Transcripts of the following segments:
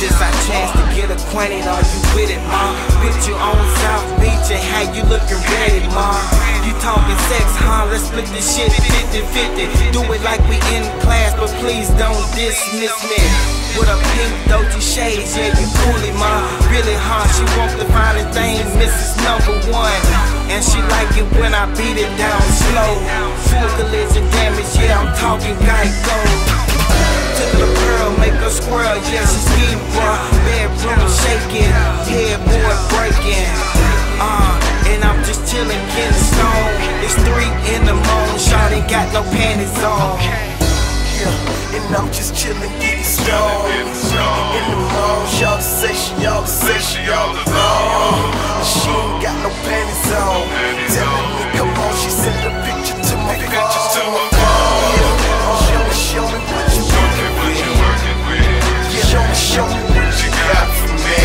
just our chance to get acquainted. Are you with it, ma? Picture on South Beach and how you looking ready, ma? You talking sex, huh? Let's split this shit 50-50. Do it like we in class, but please don't dismiss me. With a pink Dolce shades, yeah, you coolly, ma. Really, huh? She wants the finest thing, Mrs. #1. And she like it when I beat it down slow. Full collision damage, yeah, I'm talking Geico. Took a pearl, make her squirrel, yeah, she ski, bruh. Bedroom shaking, headboard breaking. And I'm just chillin', getting stoned. It's 3 in the morning, shawty got no panties on. Yeah, and I'm just chillin', getting stoned. In the morning, shawty say she all alone. She ain't got no panties on. Telling me, come on, she sent a picture to my phone. Yeah, show me what you working with. Yeah, show me what you got for me.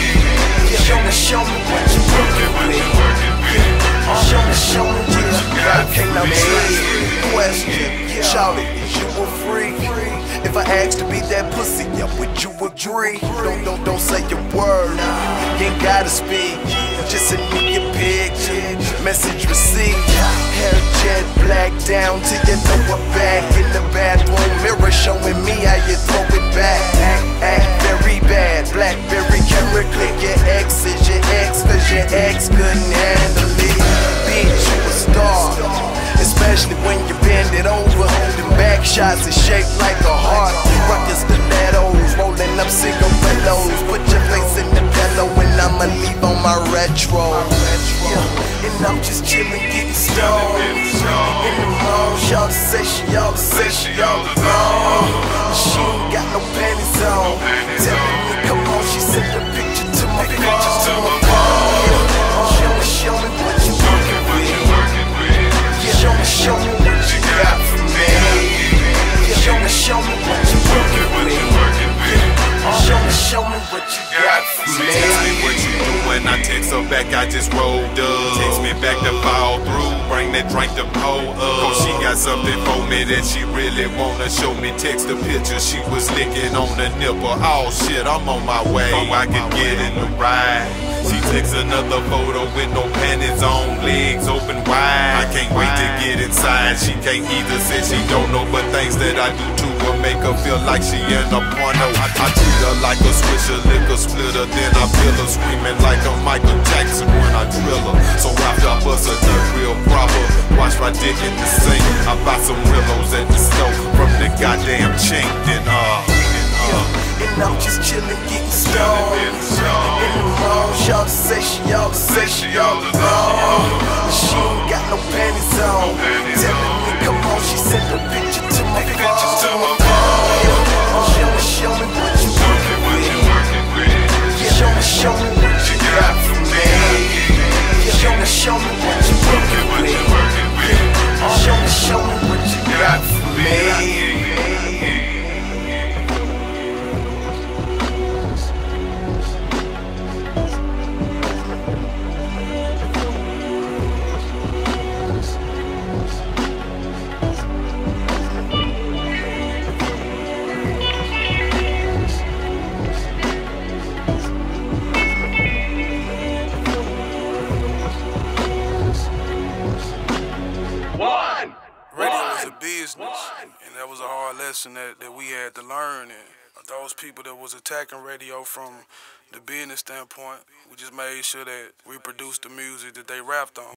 Yeah, show me what you working with. Yeah, show me what you got for me. Question, shawty, is you a freak? If I asked to be that pussy, yeah, would you agree? Don't say your word, you ain't gotta speak. Just send me your picture, message received. Hair jet black down till you know we're back in the bathroom mirror, showing me how you throw it back. Act very bad, BlackBerry camera, click your ex is your ex, cause your ex couldn't handle it. Bitch, you a star, especially when you bend it over. Them back shots is shaped like a heart. Rockin' stilettos, rolling up cigarettos. Put your face in the pillow and I'ma leave on my retro. Yeah, and I'm just chillin', getting stoned. In the morning, shawty say she all alone. She ain't got no panties on. Telling me, come on, she sent a picture to my phone. Yeah, show me what you working with. Yeah, show me what you got for me. Yeah, show me what you working with. Yeah, show me what you got for me. She text me what you doing, I text her back, I just rolled up. Text me back to follow through, bring that drink to pull up. Cause she got something for me that she really wanna show me. Text the picture, she was licking on the nipple. Oh shit, I'm on my way, so I can get in the ride. She takes another photo with no panties on, legs open wide. I can't wait to get inside. She can't either, say she don't know, but things that I do to her make her feel like she in a porno. I treat her like a swisher, liquor splitter, then I feel her screaming like a Michael Jackson when I drill her. So after I bust a nut real proper, wash my dick in the sink. I buy some Rillos at the store from the goddamn chink. Then and I'm just chillin', getting stoned. In the morning, shawty say she all alone. She ain't got no panties on. Telling me, come on, she sent a picture to my phone. Yeah, show me what you working with. Yeah, show me what you got for me. Yeah, show me what you working with. Yeah, show me what you got for me. And that was a hard lesson that we had to learn. And those people that was attacking radio from the business standpoint, we just made sure that we produced the music that they rapped on.